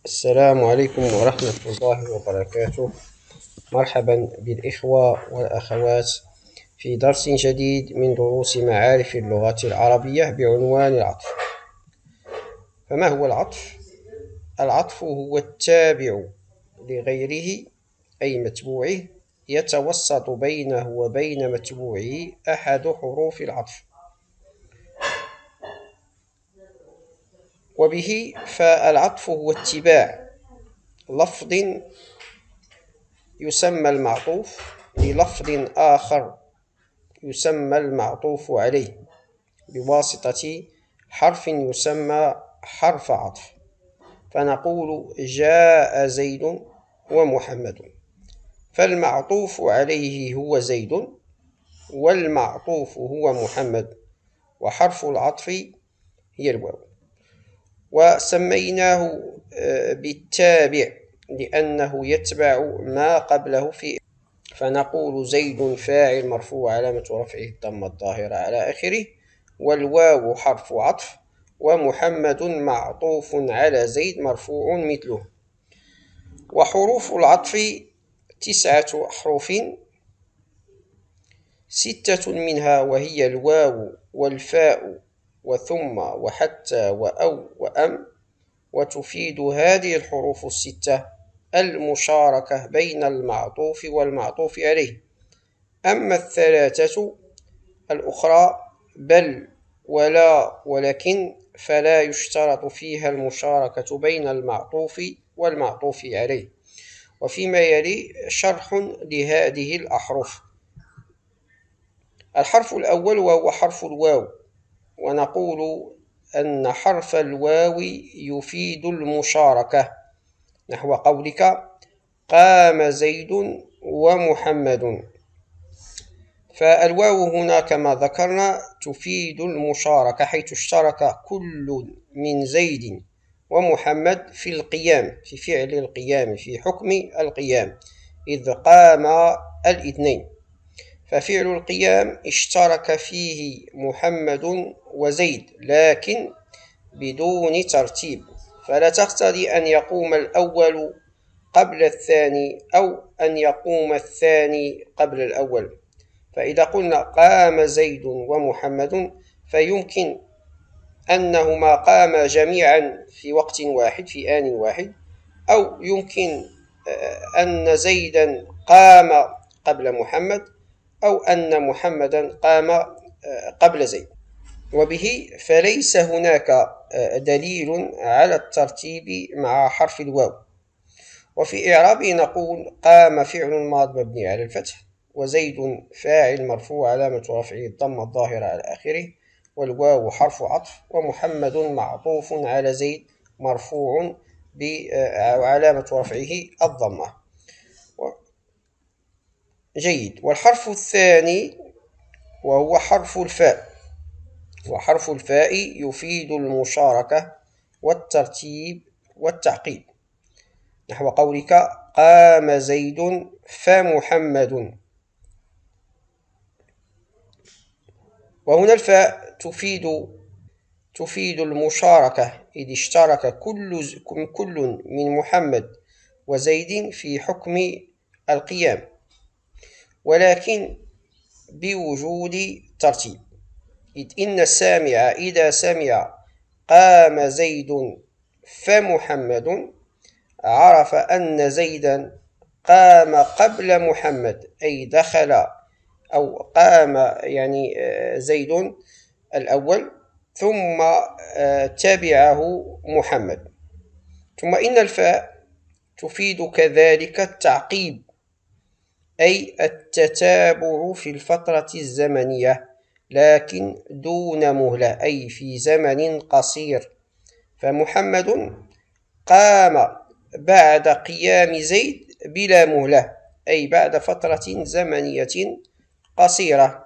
السلام عليكم ورحمة الله وبركاته. مرحبا بالإخوة والأخوات في درس جديد من دروس معارف اللغة العربية بعنوان العطف. فما هو العطف؟ العطف هو التابع لغيره أي متبوعه، يتوسط بينه وبين متبوعه أحد حروف العطف، وبه فالعطف هو اتباع لفظ يسمى المعطوف بلفظ آخر يسمى المعطوف عليه بواسطة حرف يسمى حرف عطف. فنقول جاء زيد ومحمد، فالمعطوف عليه هو زيد والمعطوف هو محمد، وحرف العطف هي الواو. وسميناه بالتابع لأنه يتبع ما قبله فنقول زيد فاعل مرفوع علامة رفعه الضمة الظاهرة على آخره، والواو حرف عطف، ومحمد معطوف على زيد مرفوع مثله. وحروف العطف 9 أحرف، 6 منها وهي الواو والفاء وثم وحتى وأو وأم، وتفيد هذه الحروف 6 المشاركة بين المعطوف والمعطوف عليه. أما 3 الأخرى بل ولا ولكن فلا يشترط فيها المشاركة بين المعطوف والمعطوف عليه. وفيما يلي شرح لهذه الأحرف. الحرف الأول وهو حرف الواو، ونقول أن حرف الواو يفيد المشاركة، نحو قولك قام زيد ومحمد. فالواو هنا كما ذكرنا تفيد المشاركة، حيث اشترك كل من زيد ومحمد في القيام، في فعل القيام، في حكم القيام، إذ قام الاثنين. ففعل القيام اشترك فيه محمد وزيد لكن بدون ترتيب، فلا تقتضي أن يقوم الأول قبل الثاني أو أن يقوم الثاني قبل الأول. فإذا قلنا قام زيد ومحمد فيمكن أنهما قاما جميعا في وقت واحد في آن واحد، أو يمكن أن زيدا قام قبل محمد، أو أن محمدا قام قبل زيد. وبه فليس هناك دليل على الترتيب مع حرف الواو. وفي إعرابه نقول قام فعل ماض مبني على الفتح، وزيد فاعل مرفوع علامة رفعه الضمة الظاهرة على آخره، والواو حرف عطف، ومحمد معطوف على زيد مرفوع وعلامة رفعه الضمة. جيد. والحرف الثاني وهو حرف الفاء، وحرف الفاء يفيد المشاركة والترتيب والتعقيب، نحو قولك قام زيد فمحمد. وهنا الفاء تفيد المشاركة، إذ اشترك كل من محمد وزيد في حكم القيام، ولكن بوجود ترتيب، إذ إن السامع إذا سمع قام زيد فمحمد عرف أن زيدا قام قبل محمد، أي دخل أو قام يعني زيد الأول ثم تبعه محمد. ثم إن الفاء تفيد كذلك التعقيب، أي التتابع في الفترة الزمنية لكن دون مهلة، أي في زمن قصير. فمحمد قام بعد قيام زيد بلا مهلة، أي بعد فترة زمنية قصيرة.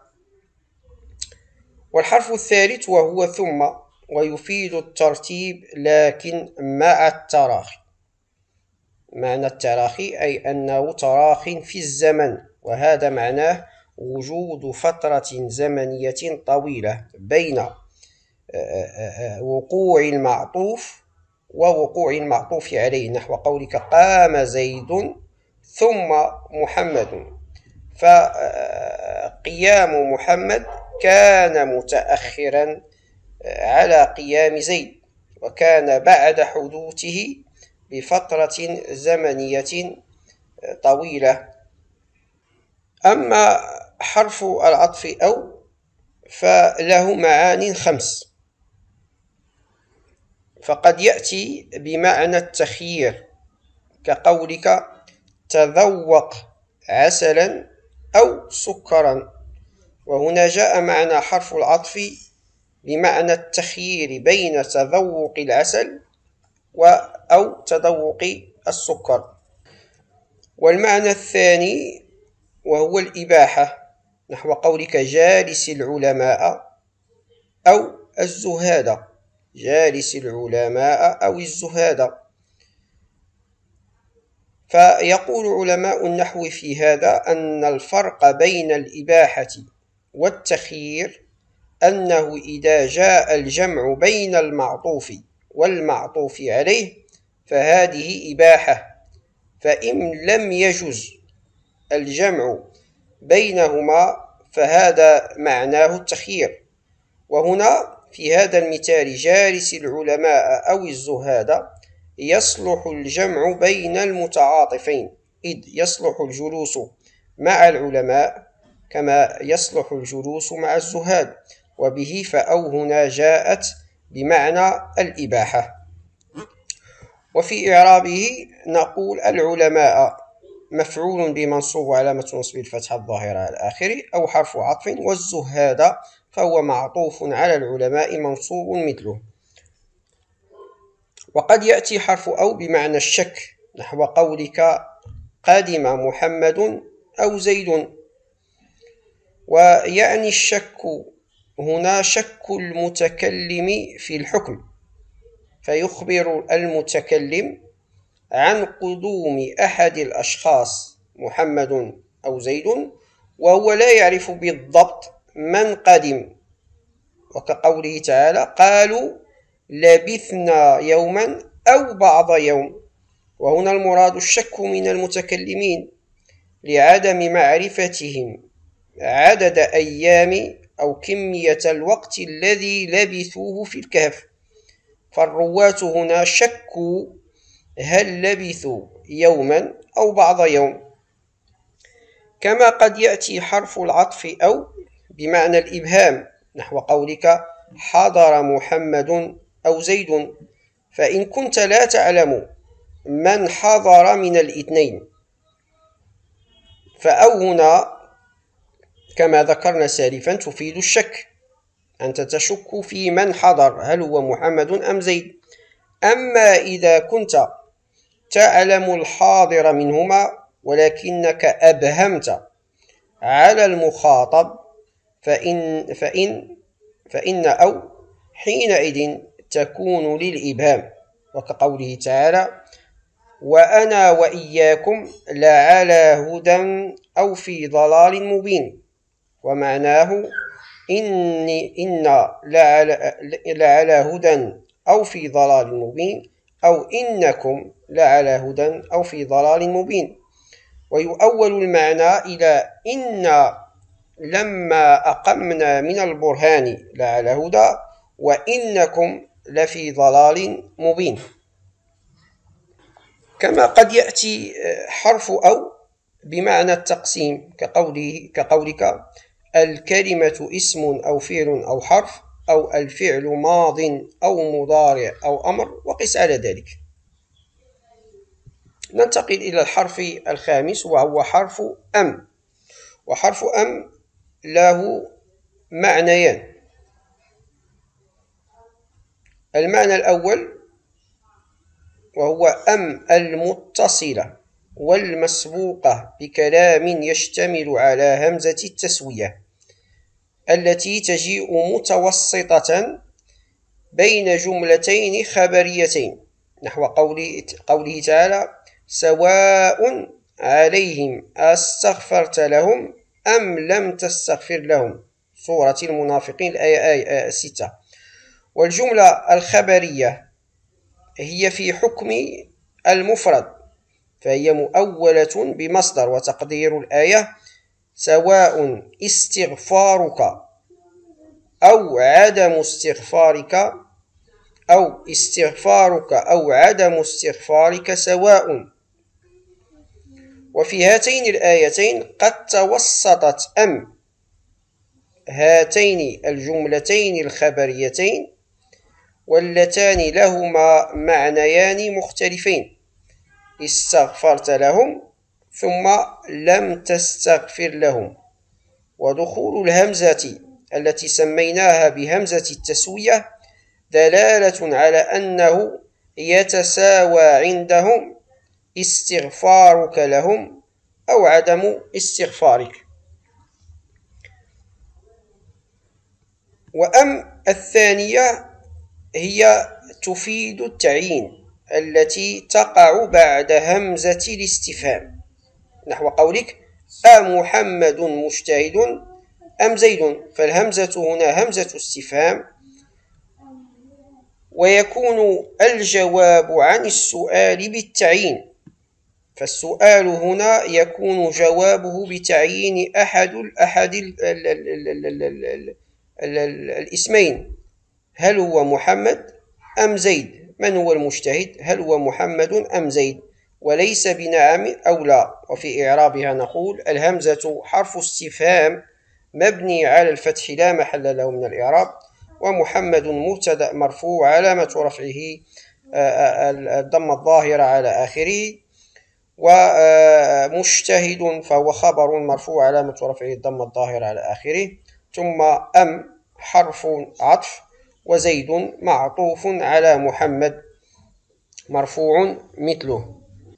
والحرف الثالث وهو ثم، ويفيد الترتيب لكن مع التراخي. معنى التراخي أي أنه تراخ في الزمن، وهذا معناه وجود فترة زمنية طويلة بين وقوع المعطوف ووقوع المعطوف عليه، نحو قولك قام زيد ثم محمد، فقيام محمد كان متأخرا على قيام زيد، وكان بعد حدوثه بفترة زمنية طويلة. أما حرف العطف أو فله معان 5، فقد يأتي بمعنى التخيير كقولك تذوق عسلا أو سكرا، وهنا جاء معنى حرف العطف بمعنى التخيير بين تذوق العسل أو تذوق السكر. والمعنى الثاني وهو الإباحة، نحو قولك جالس العلماء أو الزهاد، جالس العلماء أو الزهاد. فيقول علماء النحو في هذا أن الفرق بين الإباحة والتخيير أنه إذا جاء الجمع بين المعطوف والمعطوف عليه فهذه إباحة، فإن لم يجز الجمع بينهما فهذا معناه التخيير. وهنا في هذا المثال جالس العلماء أو الزهاد يصلح الجمع بين المتعاطفين، إذ يصلح الجلوس مع العلماء كما يصلح الجلوس مع الزهاد، وبه فأو هنا جاءت بمعنى الإباحة. وفي إعرابه نقول العلماء مفعول بمنصوب علامة نصب الفتحة الظاهرة على آخره أو حرف عطف، والزهاد فهو معطوف على العلماء منصوب مثله. وقد يأتي حرف أو بمعنى الشك، نحو قولك قدم محمد أو زيد، ويعني الشك هنا شك المتكلم في الحكم، فيخبر المتكلم عن قدوم أحد الأشخاص محمد أو زيد وهو لا يعرف بالضبط من قدم، وكقوله تعالى قالوا لبثنا يوما أو بعض يوم، وهنا المراد الشك من المتكلمين لعدم معرفتهم عدد أيام أو كمية الوقت الذي لبثوه في الكهف، فالرواة هنا شكوا هل لبثوا يوما أو بعض يوم. كما قد يأتي حرف العطف أو بمعنى الإبهام، نحو قولك حضر محمد أو زيد، فإن كنت لا تعلم من حضر من الاثنين فأو هنا كما ذكرنا سالفا تفيد الشك، أنت تشك في من حضر هل هو محمد أم زيد. أما إذا كنت تعلم الحاضر منهما ولكنك أبهمت على المخاطب فإن أو حينئذ تكون للإبهام، وكقوله تعالى وأنا وإياكم لعلى هدى أو في ضلال مبين، ومعناه إن لعلى هدى أو في ضلال مبين، أو إنكم لعلى هدى أو في ضلال مبين. ويؤول المعنى إلى إن لما أقمنا من البرهان لعلى هدى وإنكم لفي ضلال مبين. كما قد يأتي حرف أو بمعنى التقسيم كقولك الكلمة اسم أو فعل أو حرف، أو الفعل ماض أو مضارع أو أمر، وقس على ذلك. ننتقل إلى الحرف الخامس وهو حرف أم. وحرف أم له معنيان. المعنى الأول وهو أم المتصلة والمسبوقة بكلام يشتمل على همزة التسوية التي تجيء متوسطة بين جملتين خبريتين، نحو قوله تعالى سواء عليهم أستغفرت لهم أم لم تستغفر لهم، سورة المنافقين الآية 6. والجملة الخبرية هي في حكم المفرد، فهي مؤولة بمصدر. وتقدير الآية: سواء استغفارك أو عدم استغفارك، أو استغفارك أو عدم استغفارك سواء. وفي هاتين الآيتين قد توسطت هاتين الجملتين الخبريتين، واللتان لهما معنيان مختلفين: استغفرت لهم ثم لم تستغفر لهم. ودخول الهمزة التي سميناها بهمزة التسوية دلالة على أنه يتساوى عندهم استغفارك لهم أو عدم استغفارك. الثانية هي تفيد التعيين التي تقع بعد همزة الاستفهام، نحو قولك: أمحمد مجتهد أم زيد؟ فالهمزة هنا همزة استفهام، ويكون الجواب عن السؤال بالتعيين، فالسؤال هنا يكون جوابه بتعيين أحد الاسمين: هل هو محمد أم زيد؟ من هو المجتهد؟ هل هو محمد أم زيد؟ وليس بنعم أو لا. وفي إعرابها نقول: الهمزة حرف استفهام مبني على الفتح لا محل له من الإعراب، ومحمد مبتدأ مرفوع علامة رفعه الضمة الظاهرة على آخره، ومجتهد فهو خبر مرفوع علامة رفعه الضمة الظاهرة على آخره، ثم حرف عطف، وزيد معطوف على محمد مرفوع مثله.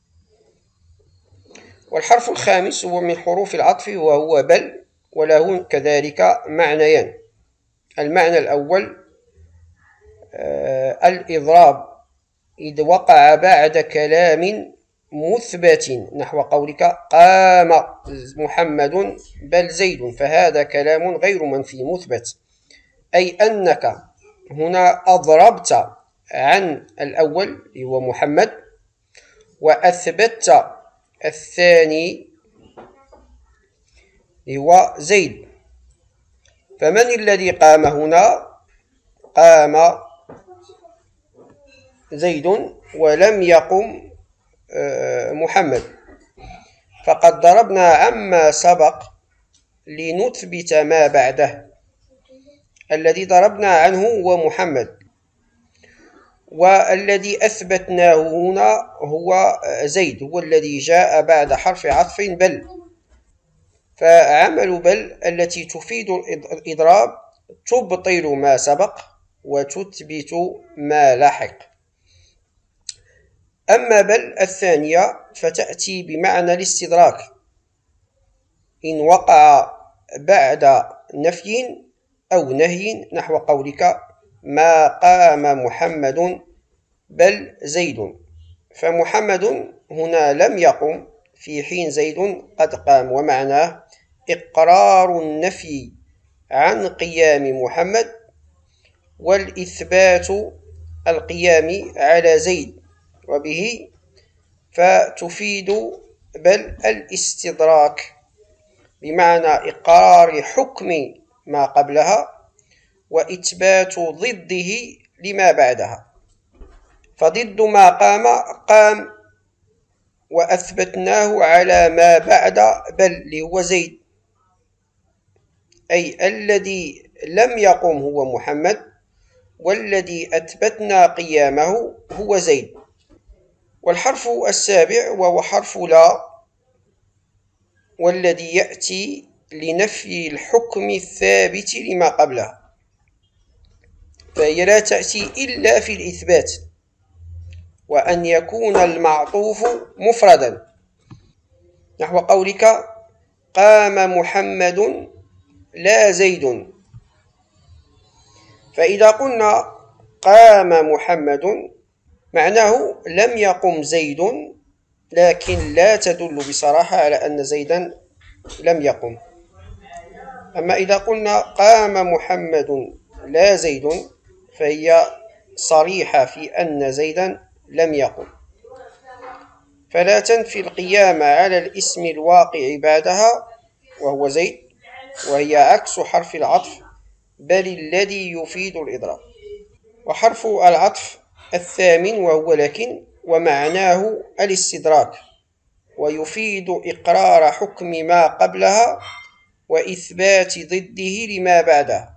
والحرف الخامس هو من حروف العطف وهو بل، وله كذلك معنيان: المعنى الأول الإضراب إذ وقع بعد كلام مثبت، نحو قولك: قام محمد بل زيد، فهذا كلام غير منفي مثبت، أي أنك هنا أضربت عن الأول هو محمد، وأثبتت الثاني هو زيد. فمن الذي قام هنا؟ قام زيد ولم يقم محمد، فقد ضربنا عما سبق لنثبت ما بعده. الذي ضربنا عنه هو محمد، والذي أثبتناه هنا هو زيد، هو الذي جاء بعد حرف عطف بل. فعمل بل التي تفيد الإضراب تبطل ما سبق وتثبت ما لحق. أما بل الثانية فتأتي بمعنى الاستدراك إن وقع بعد نفي أو نهي، نحو قولك: ما قام محمد بل زيد، فمحمد هنا لم يقم في حين زيد قد قام، ومعناه إقرار النفي عن قيام محمد والإثبات القيام على زيد، وبه فتفيد بل الاستدراك بمعنى إقرار حكم ما قبلها وإثبات ضده لما بعدها. فضد ما قام وأثبتناه على ما بعد بل اللي هو زيد، أي الذي لم يقم هو محمد، والذي أثبتنا قيامه هو زيد. والحرف السابع وهو حرف لا، والذي يأتي لنفي الحكم الثابت لما قبلها، فهي لا تأتي إلا في الإثبات، وأن يكون المعطوف مفردا، نحو قولك: قام محمد لا زيد. فإذا قلنا قام محمد معناه لم يقم زيد، لكن لا تدل بصراحة على أن زيدا لم يقم. أما إذا قلنا قام محمد لا زيد فهي صريحة في أن زيدا لم يقم. فلا تنفي القيام على الاسم الواقع بعدها وهو زيد، وهي عكس حرف العطف، بل الذي يفيد الإضراب. وحرف العطف الثامن وهو لكن، ومعناه الاستدراك، ويفيد إقرار حكم ما قبلها وإثبات ضده لما بعدها.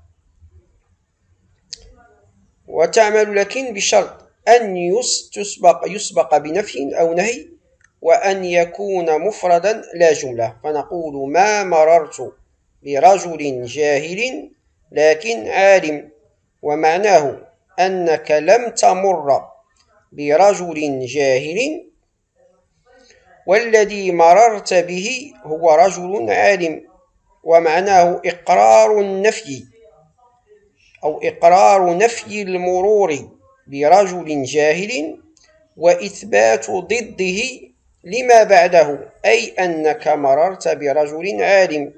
وتعمل لكن بشرط أن يسبق بنفي أو نهي، وأن يكون مفردا لا جملة. فنقول ما مررت برجل جاهل لكن عالم، ومعناه أنك لم تمر برجل جاهل، والذي مررت به هو رجل عالم، ومعناه إقرار النفي أو إقرار نفي المرور برجل جاهل وإثبات ضده لما بعده، أي أنك مررت برجل عالم.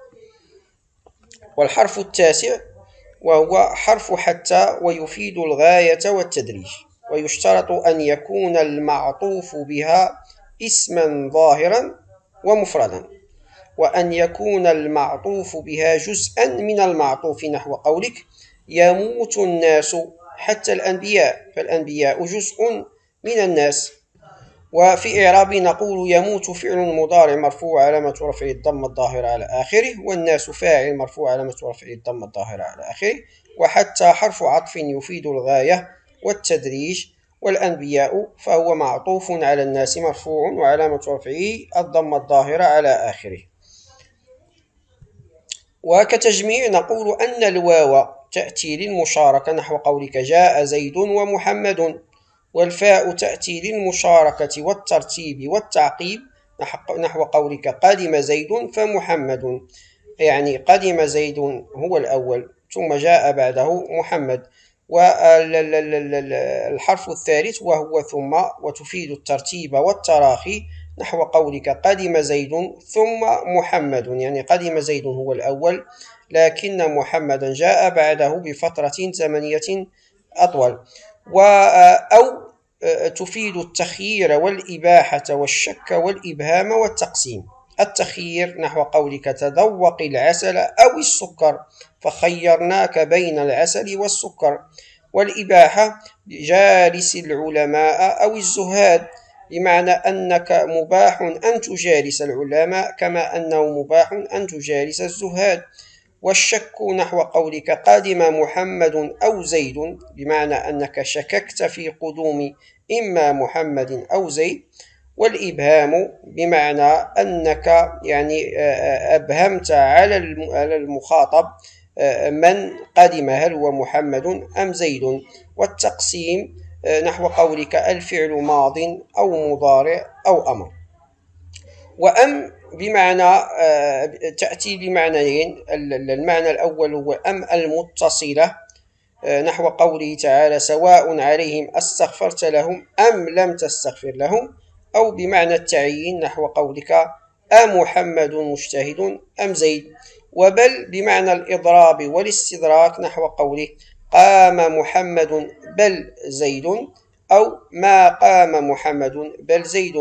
والحرف التاسع وهو حرف حتى، ويفيد الغاية والتدريج، ويشترط أن يكون المعطوف بها اسما ظاهرا ومفردا، وأن يكون المعطوف بها جزءا من المعطوف، نحو قولك يموت الناس حتى الأنبياء، فالأنبياء جزء من الناس. وفي إعراب نقول يموت فعل مضارع مرفوع علامة رفعه الضمة الظاهرة على آخره، والناس فاعل مرفوع علامة رفعه الضمة الظاهرة على آخره. وحتى حرف عطف يفيد الغاية والتدريج، والأنبياء فهو معطوف على الناس مرفوع وعلامة رفعه الضمة الظاهرة على آخره. وكتجميع نقول أن الواو تأتي للمشاركة، نحو قولك جاء زيد ومحمد، والفاء تأتي للمشاركة والترتيب والتعقيب، نحو قولك قدم زيد فمحمد، يعني قدم زيد هو الأول ثم جاء بعده محمد. والحرف الثالث وهو ثم، وتفيد الترتيب والتراخي، نحو قولك قدم زيد ثم محمد، يعني قدم زيد هو الأول لكن محمدا جاء بعده بفترة زمنية أطول. أو تفيد التخيير والإباحة والشك والإبهام والتقسيم. التخيير نحو قولك تذوق العسل أو السكر فخيرناك بين العسل والسكر. والإباحة جالس العلماء أو الزهاد، بمعنى أنك مباح أن تجالس العلماء كما أنه مباح أن تجالس الزهاد. والشك نحو قولك قادم محمد أو زيد، بمعنى أنك شككت في قدوم إما محمد أو زيد. والإبهام بمعنى أنك يعني أبهمت على المخاطب من قدم، هل هو محمد أم زيد. والتقسيم نحو قولك الفعل ماض أو مضارع أو أمر. وأم بمعنى تأتي بمعنيين، المعنى الأول هو أم المتصلة، نحو قوله تعالى سواء عليهم أستغفرت لهم أم لم تستغفر لهم، أو بمعنى التعيين، نحو قولك أمحمد مجتهد أم زيد. وبل بمعنى الإضراب والاستدراك، نحو قوله قام محمد بل زيد، أو ما قام محمد بل زيد.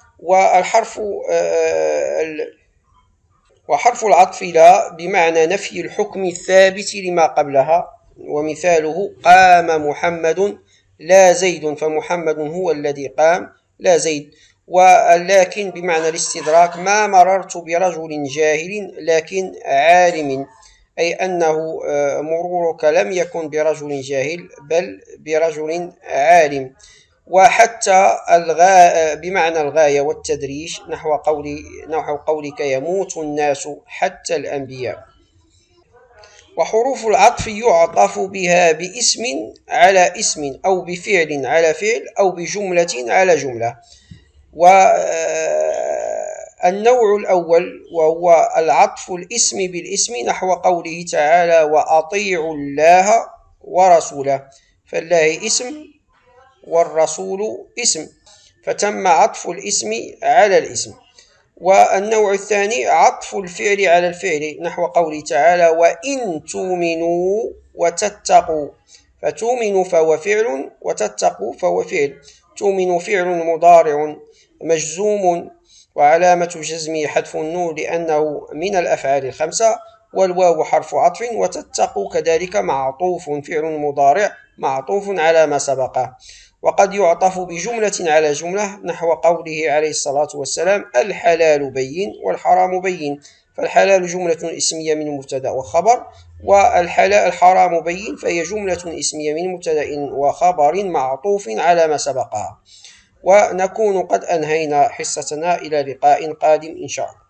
وحرف العطف لا بمعنى نفي الحكم الثابت لما قبلها، ومثاله قام محمد لا زيد، فمحمد هو الذي قام لا زيد. ولكن بمعنى الاستدراك ما مررت برجل جاهل لكن عالم، أي أنه مرورك لم يكن برجل جاهل بل برجل عالم. وحتى بمعنى الغاية والتدريج، نحو قولك يموت الناس حتى الأنبياء. وحروف العطف يعطف بها باسم على اسم، أو بفعل على فعل، أو بجملة على جملة. والنوع الأول وهو العطف الاسم بالاسم، نحو قوله تعالى وأطيعوا الله ورسوله، فالله اسم والرسول اسم، فتم عطف الاسم على الاسم. والنوع الثاني عطف الفعل على الفعل، نحو قوله تعالى وإن تؤمنوا وتتقوا، فتؤمنوا فهو فعل وتتقوا فهو فعل. تؤمن فعل مضارع مجزوم وعلامة جزمه حذف النون لأنه من الأفعال الخمسة، والواو حرف عطف، وتتقوا كذلك معطوف فعل مضارع معطوف على ما سبقه. وقد يعطف بجملة على جملة نحو قوله عليه الصلاة والسلام الحلال بين والحرام بين، فالحلال جملة اسمية من مبتدأ وخبر، والحرام بين فهي جملة اسمية من مبتدأ وخبر معطوف على ما سبقها. ونكون قد أنهينا حصتنا، إلى لقاء قادم إن شاء الله.